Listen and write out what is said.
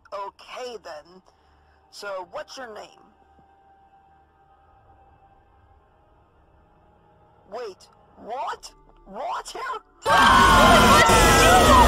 Okay, then. So, what's your name? Wait, what? Water?